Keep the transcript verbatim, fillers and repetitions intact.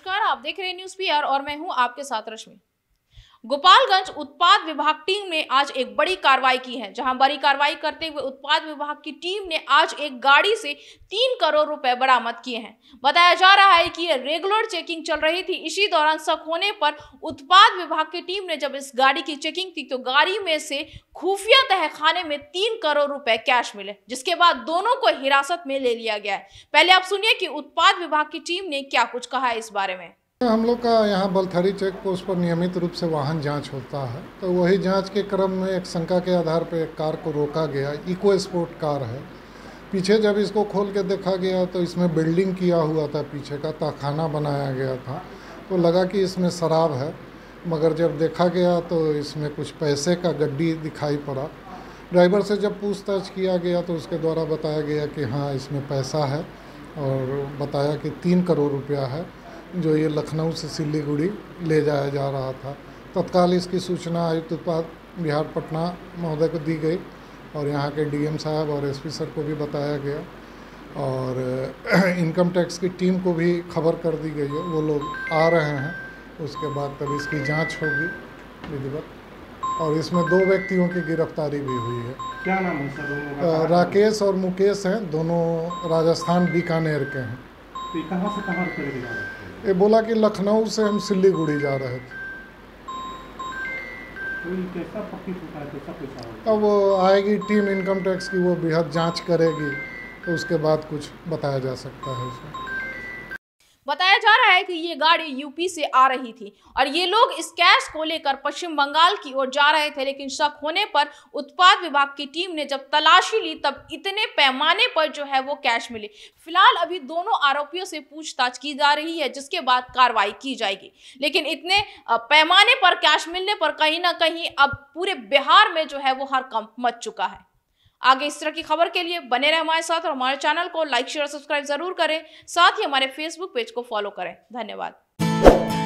नमस्कार, आप देख रहे हैं न्यूज़ पीआर और मैं हूं आपके साथ रश्मि। गोपालगंज उत्पाद विभाग टीम ने आज एक बड़ी कार्रवाई की है, जहां बड़ी कार्रवाई करते हुए उत्पाद विभाग की टीम ने आज एक गाड़ी से तीन करोड़ रुपए बरामद किए हैं। बताया जा रहा है कि ये रेगुलर चेकिंग चल रही थी। इसी दौरान शक होने पर उत्पाद विभाग की टीम ने जब इस गाड़ी की चेकिंग की तो गाड़ी में से खुफिया तहखाने में तीन करोड़ रुपए कैश मिले, जिसके बाद दोनों को हिरासत में ले लिया गया है। पहले आप सुनिए कि उत्पाद विभाग की टीम ने क्या कुछ कहा है इस बारे में। हम लोग का यहाँ बलथरी चेक पोस्ट पर नियमित रूप से वाहन जांच होता है, तो वही जांच के क्रम में एक शंका के आधार पर एक कार को रोका गया। इको स्पोर्ट कार है। पीछे जब इसको खोल के देखा गया तो इसमें बिल्डिंग किया हुआ था, पीछे का तहखाना बनाया गया था, तो लगा कि इसमें शराब है। मगर जब देखा गया तो इसमें कुछ पैसे का गड्डी दिखाई पड़ा। ड्राइवर से जब पूछताछ किया गया तो उसके द्वारा बताया गया कि हाँ इसमें पैसा है, और बताया कि तीन करोड़ रुपया है जो ये लखनऊ से सिलीगुड़ी ले जाया जा रहा था। तत्काल इसकी सूचना आयुक्त उत्पाद बिहार पटना महोदय को दी गई और यहाँ के डीएम साहब और एसपी सर को भी बताया गया, और इनकम टैक्स की टीम को भी खबर कर दी गई है। वो लोग आ रहे हैं, उसके बाद तब इसकी जांच होगी विधिवत, और इसमें दो व्यक्तियों की गिरफ्तारी भी हुई है। क्या नाम है सर दोनों का? राकेश और मुकेश हैं, दोनों राजस्थान बीकानेर के हैं। तो ये कहाँ से कहाँ रुपये लेके जा रहे थे? ये बोला कि लखनऊ से हम सिलीगुड़ी जा रहे थे। तो ये कैसा पक्की होता है, कैसा पैसा होता है? अब वो आएगी टीम इनकम टैक्स की, वो बेहद जांच करेगी, तो उसके बाद कुछ बताया जा सकता है उसमें। बताया जा रहा है कि ये गाड़ी यूपी से आ रही थी और ये लोग इस कैश को लेकर पश्चिम बंगाल की ओर जा रहे थे, लेकिन शक होने पर उत्पाद विभाग की टीम ने जब तलाशी ली तब इतने पैमाने पर जो है वो कैश मिले। फिलहाल अभी दोनों आरोपियों से पूछताछ की जा रही है, जिसके बाद कार्रवाई की जाएगी। लेकिन इतने पैमाने पर कैश मिलने पर कहीं ना कहीं अब पूरे बिहार में जो है वो हड़कंप मच चुका है। आगे इस तरह की खबर के लिए बने रहे हमारे साथ और हमारे चैनल को लाइक शेयर और सब्सक्राइब जरूर करें। साथ ही हमारे फेसबुक पेज को फॉलो करें। धन्यवाद।